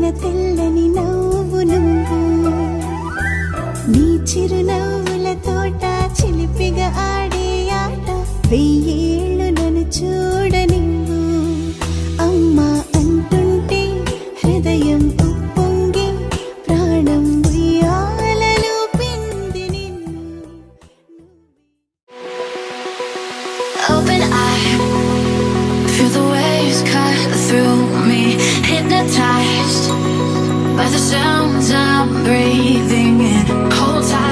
తెల్లని నవ్వు నువ్వు నీ చిరునవ్వుల తోట చిలిపిగా ఆడే ఆట వెయ్యేళ్ళు నన్ను చూడనివ్వు అమ్మా అంటుంటే హృదయం ఉప్పొంగి ప్రాణం ఉయ్యాలలో పిండి నిన్ను Open eye, feel the waves cut through me, hypnotized by the sounds I'm breathing in. Hold tight.